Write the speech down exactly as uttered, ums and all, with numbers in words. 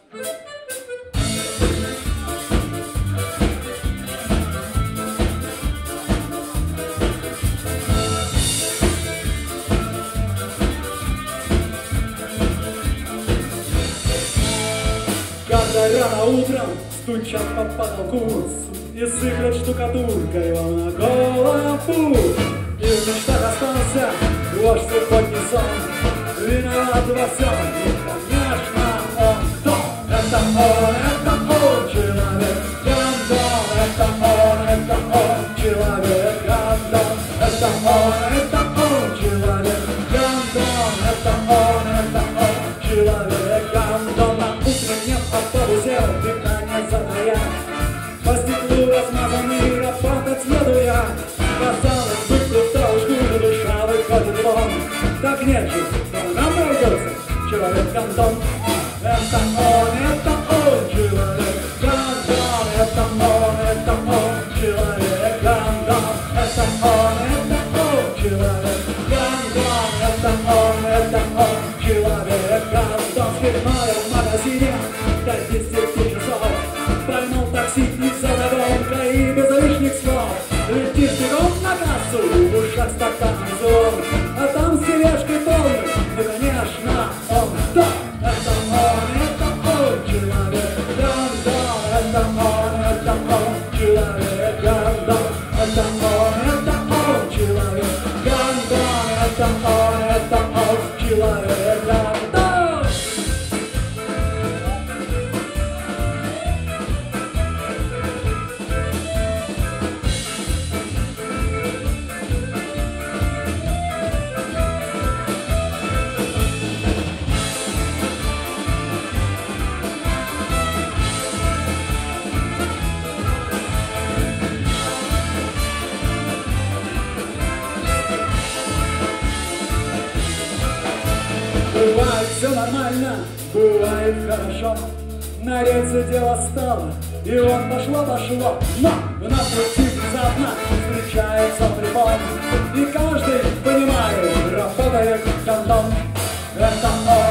Когда рано утром стучат по потолку и сыплет штукатуркой вам на голову, и в мечтах остался ваш субботний сон. Виноват во всем, и, конечно, он кто? Это он, это он, человек-гандон. Это он, это он, человек-гандон. Это он, это он, человек-гандон. Это он, это он, человек-гандон. На утреннем автобусе дыхание затая, по стеклу размазанный работать еду я. Казалось бы, кто уж хуже, душа выходит вон. Так нет же, нам найдется человек-гандон. Это он, это он, человек-гандон. Это он, это он, человек-гандон. Это он, это он, человек-гандон. Это он, это он, человек-гандон. Спиртное в магазине до десяти часов. Поймал такси и за догонка, и без лишних слов. Летишь бегом на кассу, в ушах стакан зон. А там с тележкой полный, ну конечно, он кто? Это он, это он, человек-гандон. Это он, это он, человек-гандон. Это он, это он, человек-гандон. Это он, это он, человек-гандон. Бывает все нормально, бывает хорошо. На рельсе дело стало, и вот пошло-пошло. Но на пути внезапно встречается препон, и каждый понимает, работает гандон. Это он.